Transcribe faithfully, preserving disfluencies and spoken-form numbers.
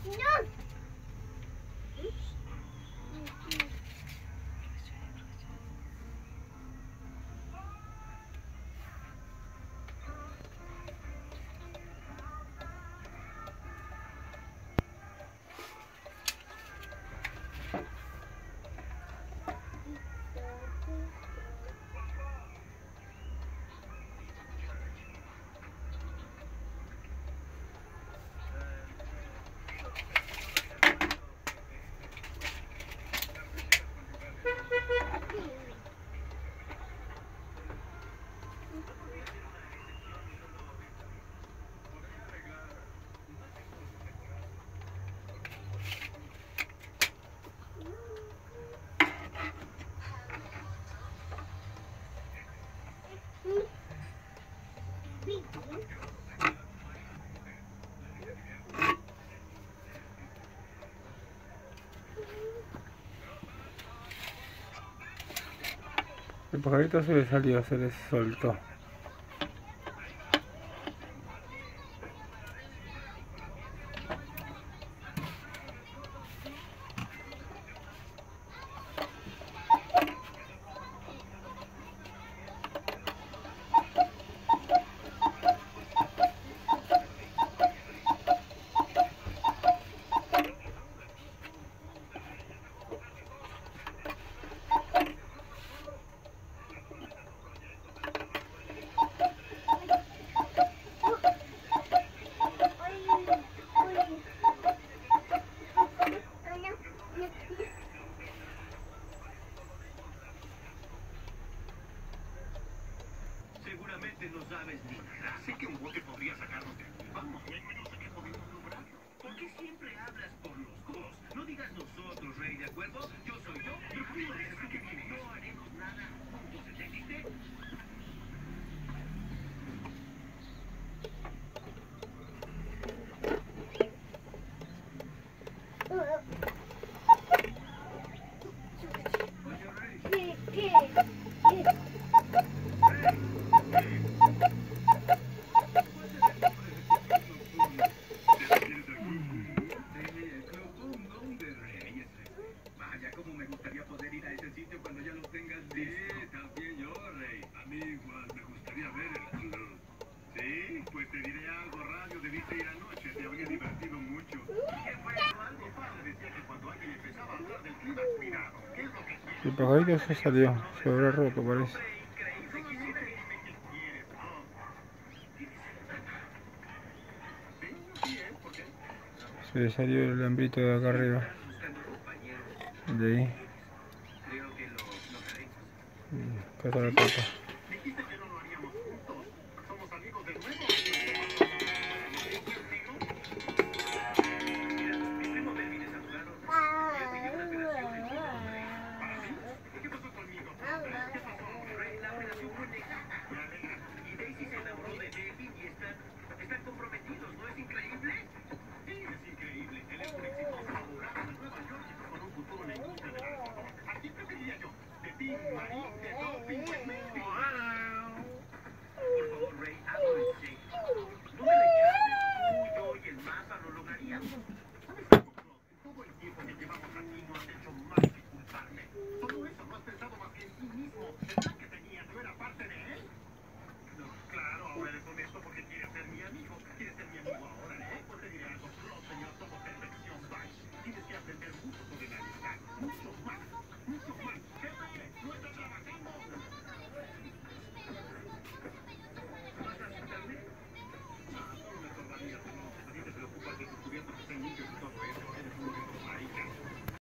El pajarito se le salió, se le soltó. Seguramente no sabes ni nada. Sé que un bote podría sacarnos de aquí. Vamos, no sé qué podemos lograr. ¿Por qué siempre hablas por los codos? No digas nosotros, Rey, ¿de acuerdo? Yo soy yo, y tú eres tú que vienes. No haremos nada juntos, ¿entendiste? El pajarito se salió, se habrá roto, parece. Se le salió el hambrito de acá arriba. De ahí. Y acá está la tapa.